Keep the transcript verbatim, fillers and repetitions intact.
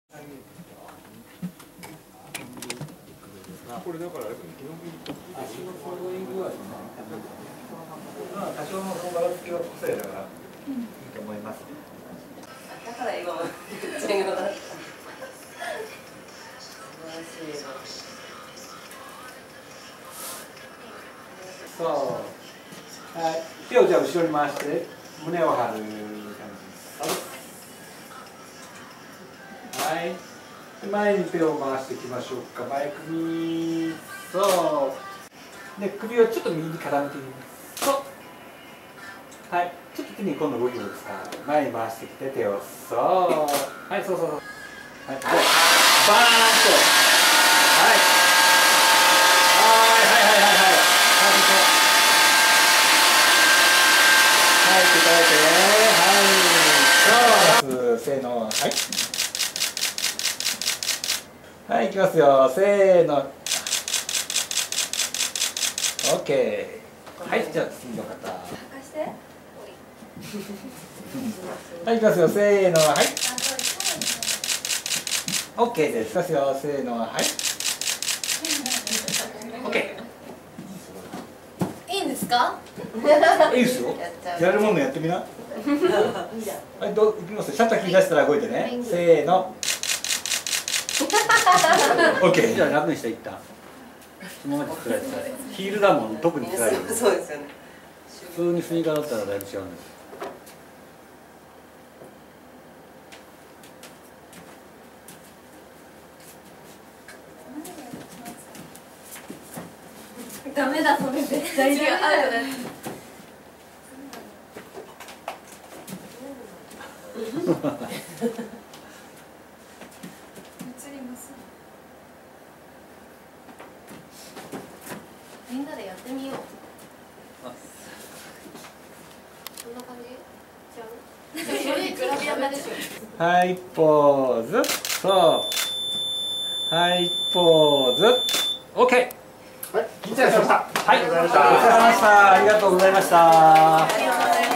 これだから足のそういう具合ね。まあ多少のそのばらつきは個性だからいいと思います。 だから今も全語だった。素晴らしい。 そう。はい。手をじゃあ後ろに回して胸を張る感じです。はい。前に手を回していきましょうか。前首。そう。で首をちょっと右に傾けてみます。そう。はい。ちょっと手に今度動きを使う。前に回してきて手を。そう。はい、そうそうそう。はい。バーンと。はい。はいはいはいはいはい。はい、答えて。はい。そう。せーの。はい。はい、いきますよ。せーの。オッケー。はい、じゃあ次の方。はい、いきますよ。せーの。はい。オッケーです。いきますよ。せーの。はい。オッケー。いいんですか？ いいですよ。やるものやってみな。はい、どういきますよ。ちゃんと聞き出したら動いてね。せーの。オッケー。じゃあ楽にしていった。そのままで辛い辛い。ヒールだもん特に辛い。 そうですよね。 普通にスニーカーだったらだいぶ違うんです。 ダメだそれ絶対違う。みんなでやってみよう。こんな感じ？違う？それグラビアでしょ。 はい、ポーズ。そう。はい、ポーズ。オッケー。はい、緊張しました。はい、お疲れ様でした。ありがとうございました。